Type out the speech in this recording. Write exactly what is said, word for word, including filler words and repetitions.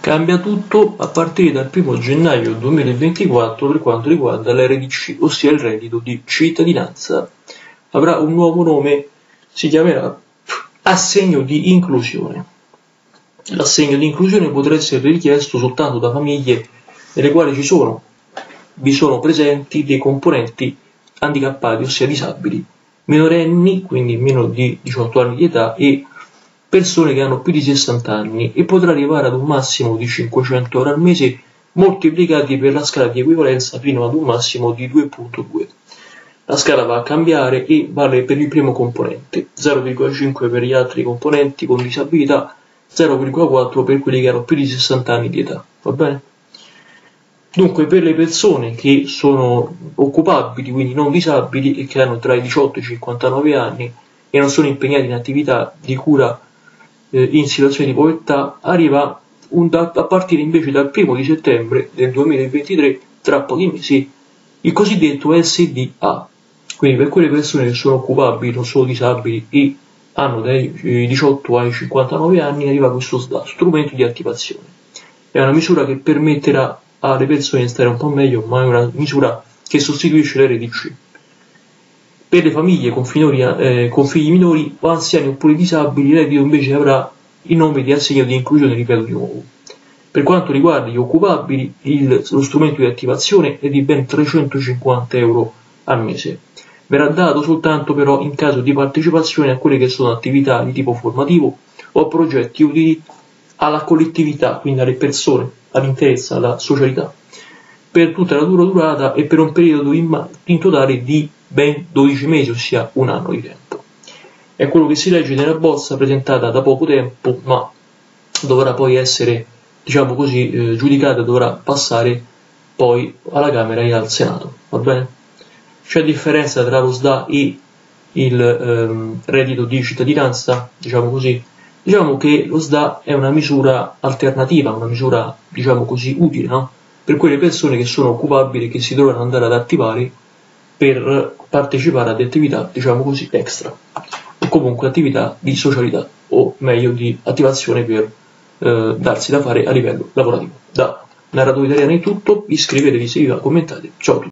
Cambia tutto a partire dal primo gennaio duemilaventiquattro per quanto riguarda l'R D C, ossia il reddito di cittadinanza. Avrà un nuovo nome, si chiamerà assegno di inclusione. L'assegno di inclusione potrà essere richiesto soltanto da famiglie nelle quali ci sono, vi sono presenti dei componenti handicappati, ossia disabili, minorenni, quindi meno di diciotto anni di età, e persone che hanno più di sessanta anni, e potrà arrivare ad un massimo di cinquecento euro al mese moltiplicati per la scala di equivalenza fino ad un massimo di due virgola due. La scala va a cambiare e vale per il primo componente, zero virgola cinque per gli altri componenti con disabilità, zero virgola quattro per quelli che hanno più di sessanta anni di età, va bene? Dunque, per le persone che sono occupabili, quindi non disabili, e che hanno tra i diciotto e i cinquantanove anni e non sono impegnati in attività di cura eh, in situazioni di povertà, arriva un, a partire invece dal primo di settembre del duemilaventitré, tra pochi mesi, il cosiddetto S D A. Quindi per quelle persone che sono occupabili, non sono disabili e hanno dai diciotto ai cinquantanove anni, arriva questo S D A, strumento di attivazione. È una misura che permetterà alle persone di stare un po' meglio, ma è una misura che sostituisce l'R D C. Per le famiglie con, finori, eh, con figli minori o anziani oppure disabili, il reddito invece avrà il nome di assegno di inclusione, ripeto di nuovo. Per quanto riguarda gli occupabili, il, lo strumento di attivazione è di ben trecentocinquanta euro al mese. Verrà dato soltanto però in caso di partecipazione a quelle che sono attività di tipo formativo o progetti utili alla collettività, quindi alle persone, all'interezza, alla socialità, per tutta la loro durata e per un periodo in, in totale di ben dodici mesi, ossia un anno di tempo. È quello che si legge nella bozza presentata da poco tempo, ma dovrà poi essere, diciamo così, eh, giudicata, dovrà passare poi alla Camera e al Senato, va bene? C'è differenza tra lo S D A e il ehm, reddito di cittadinanza, diciamo così. Diciamo che lo S D A è una misura alternativa, una misura, diciamo così, utile, no? Per quelle persone che sono occupabili e che si dovranno andare ad attivare per partecipare ad attività, diciamo così, extra, o comunque attività di socialità, o meglio di attivazione per eh, darsi da fare a livello lavorativo. Da Narratore Italiano è tutto, iscrivetevi se vi va, commentate, ciao a tutti.